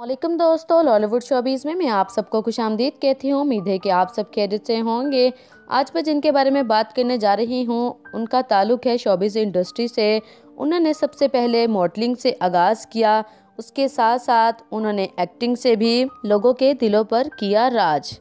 वालेकुम दोस्तों, लॉलीवुड शोबीज़ में मैं आप सबको खुशामदीद कहती हूँ। उम्मीद है कि आप सब खैरियत से होंगे। आज मैं जिनके बारे में बात करने जा रही हूँ उनका ताल्लुक़ है शोबीज़ इंडस्ट्री से। उन्होंने सबसे पहले मॉडलिंग से आगाज़ किया, उसके साथ साथ उन्होंने एक्टिंग से भी लोगों के दिलों पर किया राज।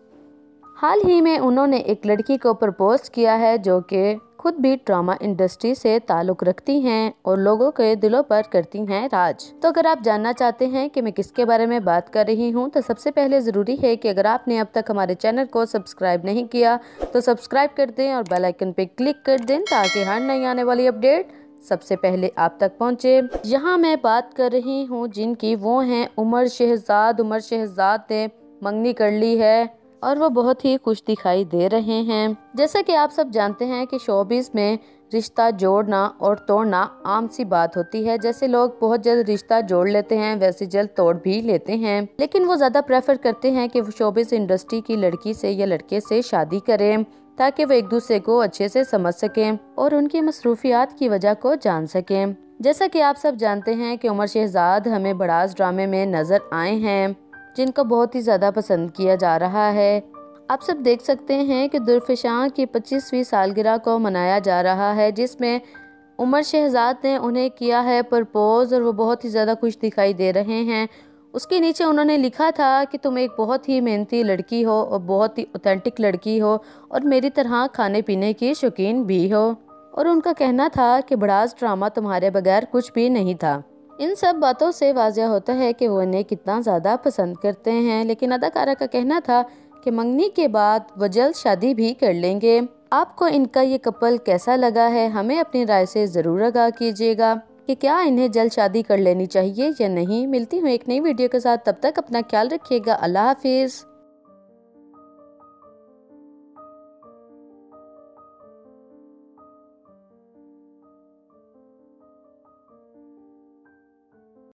हाल ही में उन्होंने एक लड़की को प्रपोज किया है जो कि खुद भी ड्रामा इंडस्ट्री से ताल्लुक़ रखती हैं और लोगों के दिलों पर करती हैं राज। तो अगर आप जानना चाहते हैं कि मैं किसके बारे में बात कर रही हूं, तो सबसे पहले ज़रूरी है कि अगर आपने अब तक हमारे चैनल को सब्सक्राइब नहीं किया तो सब्सक्राइब कर दें और बेल आइकन पे क्लिक कर दें ताकि हर नई आने वाली अपडेट सबसे पहले आप तक पहुंचे। यहाँ मैं बात कर रही हूँ जिनकी, वो हैं उमर शहजाद। उमर शहजाद ने मंगनी कर ली है और वो बहुत ही खुश दिखाई दे रहे हैं। जैसा कि आप सब जानते हैं कि शोबिस में रिश्ता जोड़ना और तोड़ना आम सी बात होती है। जैसे लोग बहुत जल्द रिश्ता जोड़ लेते हैं वैसे जल्द तोड़ भी लेते हैं, लेकिन वो ज़्यादा प्रेफर करते हैं कि वो शोबिस इंडस्ट्री की लड़की से या लड़के से शादी करें ताकि वो एक दूसरे को अच्छे से समझ सकें और उनकी मसरूफियात की वजह को जान सकें। जैसा कि आप सब जानते हैं कि उमर शहजाद हमें बड़ास ड्रामे में नजर आए हैं जिनको बहुत ही ज़्यादा पसंद किया जा रहा है। आप सब देख सकते हैं कि दुर्फिशां की 25वीं सालगिरह को मनाया जा रहा है जिसमें उमर शहजाद ने उन्हें किया है प्रपोज और वो बहुत ही ज़्यादा खुश दिखाई दे रहे हैं। उसके नीचे उन्होंने लिखा था कि तुम एक बहुत ही मेहनती लड़की हो और बहुत ही ऑथेंटिक लड़की हो और मेरी तरह खाने पीने की शौकीन भी हो। और उनका कहना था कि बड़ास ड्रामा तुम्हारे बगैर कुछ भी नहीं था। इन सब बातों से वाज़ह होता है कि वो इन्हें कितना ज़्यादा पसंद करते हैं। लेकिन अदाकारा का कहना था कि मंगनी के बाद वो जल्द शादी भी कर लेंगे। आपको इनका ये कपल कैसा लगा है, हमें अपनी राय से ज़रूर आगाह कीजिएगा कि क्या इन्हें जल्द शादी कर लेनी चाहिए या नहीं। मिलती हूँ एक नई वीडियो के साथ, तब तक अपना ख्याल रखिएगा। अल्लाह हाफिज़।